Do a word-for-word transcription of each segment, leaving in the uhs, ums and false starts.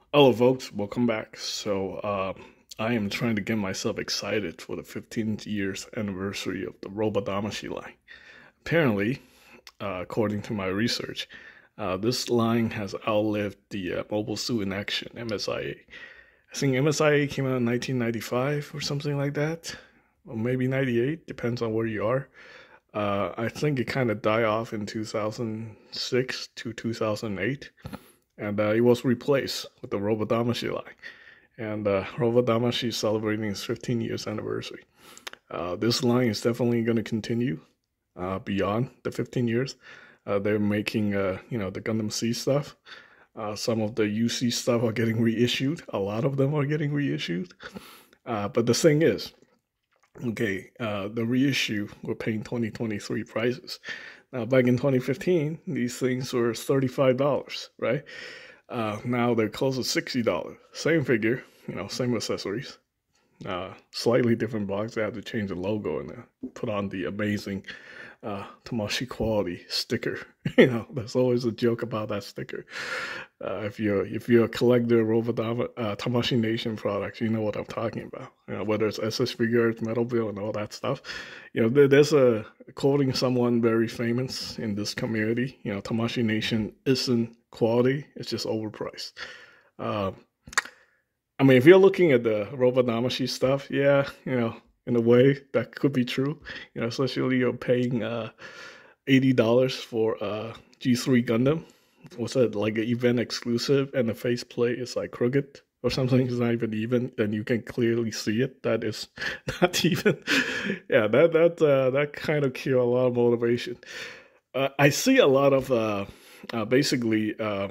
Hello, folks. Welcome back. So, uh, I am trying to get myself excited for the fifteenth years anniversary of the Robodamashi line. Apparently, uh, according to my research, uh, this line has outlived the uh, Mobile Suit in Action (M S I A). I I think M S I A came out in nineteen ninety-five or something like that, or maybe ninety-eight, depends on where you are. Uh, I think it kind of died off in two thousand six to two thousand eight, and uh, it was replaced with the Robodamashi line. And uh, Robodamashi is celebrating its fifteen years anniversary. Uh, this line is definitely going to continue uh, beyond the fifteen years. Uh, they're making, uh, you know, the Gundam Seed stuff. Uh, some of the U C stuff are getting reissued. A lot of them are getting reissued. Uh, but the thing is, okay, uh, the reissue, we're paying twenty twenty-three prices. Now, back in twenty fifteen, these things were thirty-five dollars, right? Uh, now they're close to sixty dollars. Same figure, you know, same accessories. Uh, slightly different box. They had to change the logo and uh, put on the amazing uh, Tamashii quality sticker. You know, there's always a joke about that sticker. Uh, if you're if you're a collector of Robodama, uh, Tamashii Nation products, you know what I'm talking about. You know, whether it's S S figures, Metal Bill, and all that stuff. You know, there, there's a quoting someone very famous in this community. You know, Tamashii Nation isn't quality; it's just overpriced. Uh, I mean, if you're looking at the Robodamashi stuff, yeah, you know, in a way that could be true. You know, especially you're paying uh, eighty dollars for uh, G three Gundam. What's that, like an event exclusive, and the faceplate is like crooked or something? It's not even even, and you can clearly see it. That is not even. Yeah, that that uh, that kind of kill a lot of motivation. Uh, I see a lot of uh, uh, basically. Uh,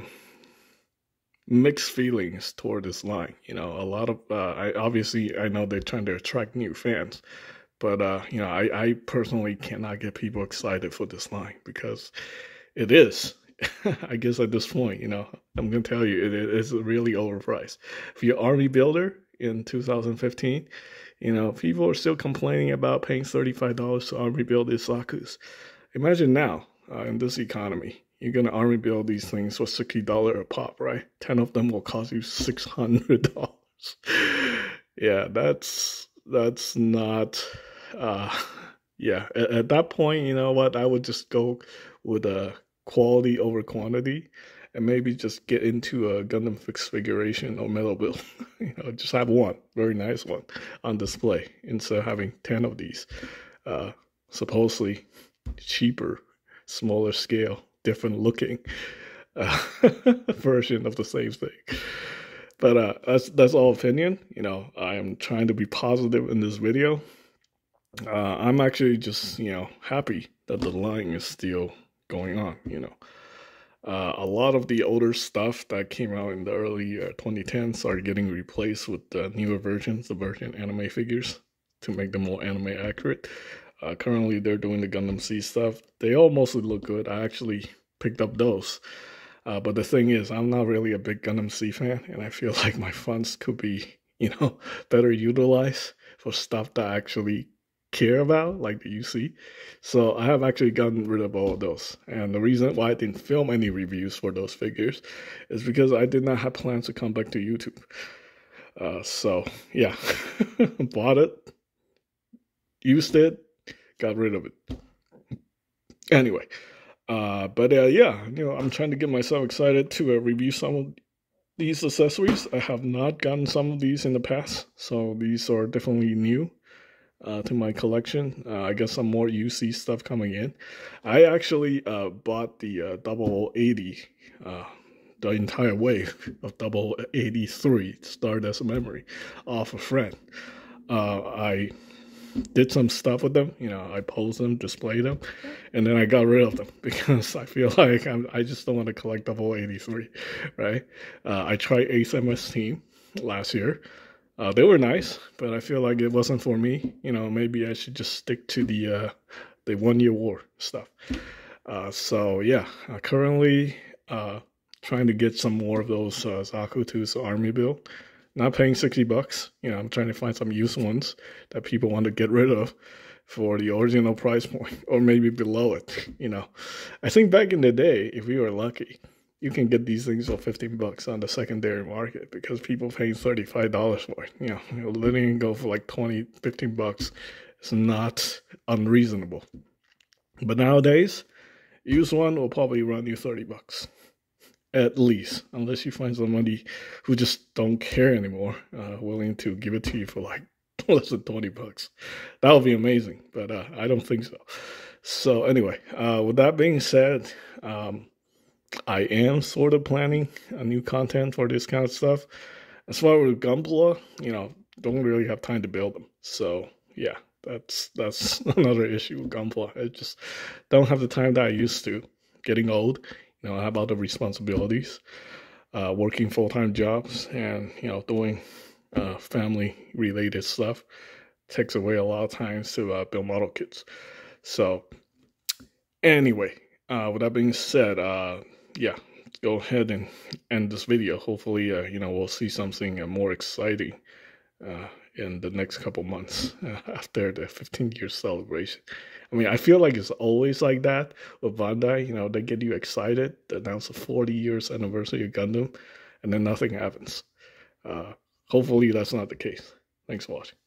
mixed feelings toward this line. You know, a lot of uh, I obviously I know they're trying to attract new fans, but uh, you know, I, I personally cannot get people excited for this line because it is. I guess at this point, you know, I'm gonna tell you it is really overpriced. If you're Army Builder in two thousand fifteen, you know, people are still complaining about paying thirty-five dollars to Army build Isakus. Imagine now, uh, in this economy, you're gonna army build these things for sixty dollars a pop, right? Ten of them will cost you six hundred dollars. Yeah, that's that's not. Uh, yeah, at, at that point, you know what? I would just go with a quality over quantity, and maybe just get into a Gundam fixed figuration or metal build. You know, just have one very nice one on display instead of having ten of these. Uh, supposedly cheaper, smaller scale, different looking uh, version of the same thing. But uh, that's that's all opinion. You know, I am trying to be positive in this video. Uh, I'm actually just you know happy that the line is still going on. You know, uh, a lot of the older stuff that came out in the early uh, twenty tens are getting replaced with the newer versions, the version anime figures, to make them more anime accurate. Uh, currently, they're doing the Gundam Seed stuff. They all mostly look good. I actually picked up those. Uh, but the thing is, I'm not really a big Gundam Seed fan, and I feel like my funds could be, you know, better utilized for stuff that I actually care about, like the U C. So I have actually gotten rid of all of those. And the reason why I didn't film any reviews for those figures is because I did not have plans to come back to YouTube. Uh, so, yeah, bought it, used it, got rid of it. Anyway, uh, but uh, yeah, you know, I'm trying to get myself excited to uh, review some of these accessories. I have not gotten some of these in the past, so these are definitely new uh, to my collection. Uh, I guess some more U C stuff coming in. I actually uh, bought the uh, double eighty, uh, the entire wave of double eighty-three Stardust Memory off a friend. Uh, I did some stuff with them. You know, I posed them, displayed them, and then I got rid of them because I feel like I'm, I just don't want to collect double eighty-three, right? Uh, I tried Ace M S Team last year. Uh, they were nice, but I feel like it wasn't for me. You know, maybe I should just stick to the uh, the one year war stuff. Uh, so yeah, uh, currently uh, trying to get some more of those uh, Zaku two's army build. Not paying sixty bucks. You know, I'm trying to find some used ones that people want to get rid of for the original price point or maybe below it. You know, I think back in the day, if we were lucky, you can get these things for fifteen bucks on the secondary market because people paying thirty-five dollars for it. You know, you know, letting it go for like twenty, fifteen bucks is not unreasonable. But nowadays, used one will probably run you thirty bucks. At least, unless you find somebody who just don't care anymore, uh, willing to give it to you for like less than twenty bucks. That would be amazing, but uh, I don't think so. So anyway, uh, with that being said, um, I am sort of planning a new content for this kind of stuff. As far as Gunpla, you know, don't really have time to build them. So yeah, that's that's another issue with Gunpla. I just don't have the time that I used to. Getting old, you know, I have other responsibilities, uh, working full-time jobs, and you know, doing uh, family-related stuff takes away a lot of times to uh, build model kits. So anyway, uh, with that being said, uh, yeah, go ahead and end this video. Hopefully, uh, you know, we'll see something uh, more exciting uh, in the next couple months uh, after the fifteen year celebration. I mean, I feel like it's always like that with Bandai. You know, they get you excited to announce the forty years anniversary of Gundam, and then nothing happens. Uh, hopefully, that's not the case. Thanks for watching.